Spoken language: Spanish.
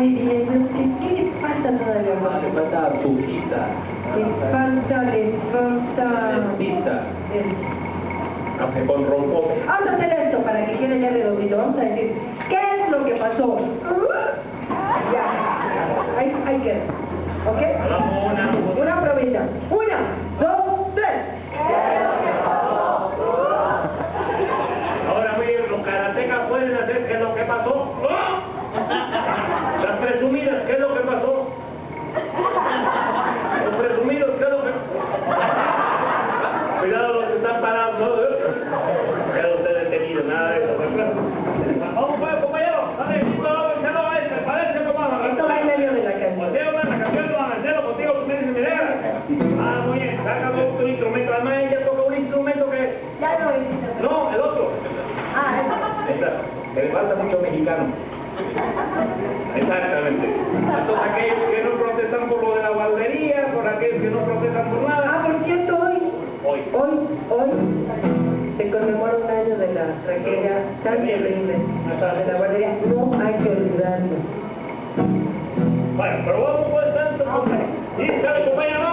muy bien. ¿Qué les falta todavía? Le falta azuquita. Les falta... Lentita. Café con rompope. Vamos a hacer esto para que quede ya redondito. Vamos a decir, ¿qué es lo que pasó? Ya. Ahí queda. ¿Ok? Hagamos Una probita. 1, 2, 3. Ahora bien, los karatecas pueden hacer qué es lo que pasó. Las presumidas, ¿qué es lo que pasó? Los presumidos, ¿qué es lo que... Cuidado los que están parados, ¿no? Queda usted detenido, nada de eso. Vamos pues, compañero. Dale, listo, échalo a este, parece como... Esto va en medio de la canción. José, la canción no van a hacerlo contigo, tú me dices, mira. Ah, muy bien, saca tu instrumento. Además, ella toca un instrumento que... Ya no es. No, el otro. Le falta mucho mexicano. Exactamente. Entonces aquellos que no protestan por lo de la guardería, por aquellos que no protestan por nada. Ah, por cierto, hoy se conmemora un año de la tragedia tan terrible de la guardería. No hay que olvidarlo. Bueno, pero vamos pues tanto. Y sale, compañero.